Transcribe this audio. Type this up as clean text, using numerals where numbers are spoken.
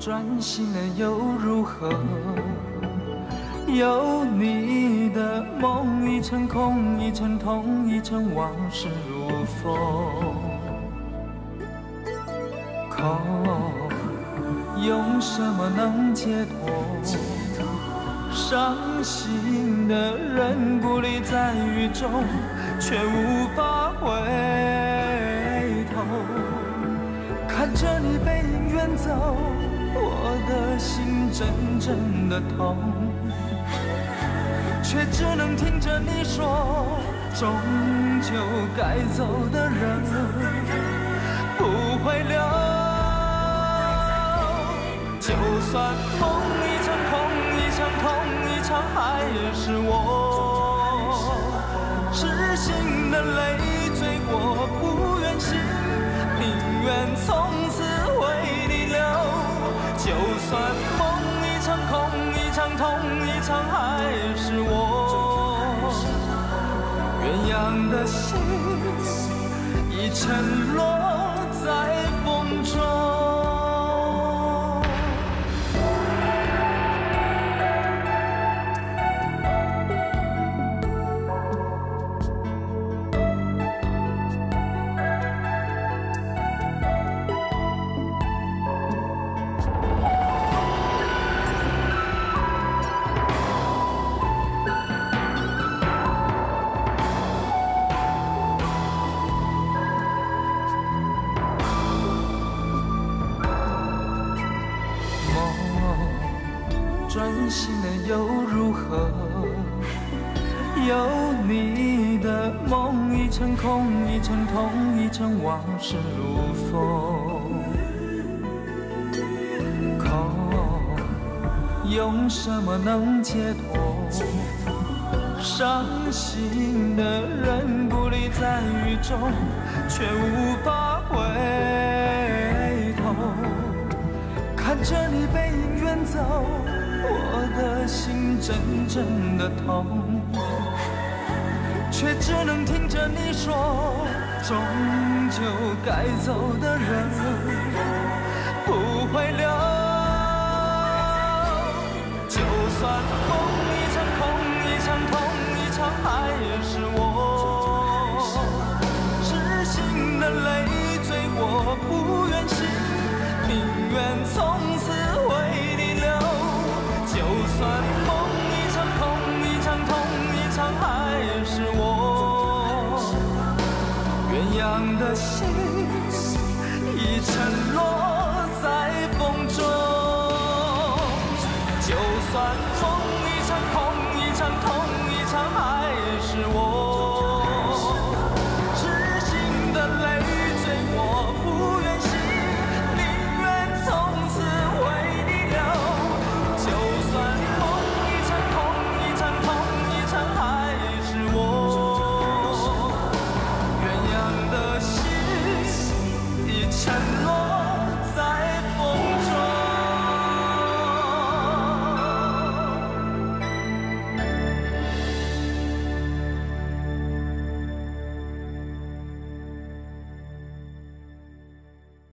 专心了又如何？有你的梦已成空，已成痛，已成往事如风。可用什么能解脱？伤心的人孤立在雨中，却无法回头。看着你背影远走，我的心真正的痛，却只能听着你说，终究该走的人不会留。就算梦一场空，一场痛，一场还是我痴心的泪醉过，不愿醒，宁愿从此为你流。就算梦一场空，一场痛，一场还是我鸳鸯的心已沉落在风中。专心了又如何？有你的梦已成空，已成痛，已成往事如风。可用什么能解脱？伤心的人孤立在雨中，却无法回头。看着你背影远走，我的心真正的痛，却只能听着你说，终究该走的人不会留。就算梦一场空，一场痛，一场还是我痴心的泪醉过，不愿醒，宁愿从此为你流。就算梦一场空，一场痛，一场还是我鸳鸯的心已沉落在风中。就算梦一场空，一场痛，一场还是我痴心的泪醉过，不愿醒，宁愿从此为你流。就算梦一场空，一场痛，一场还是我鸳鸯的心已沉落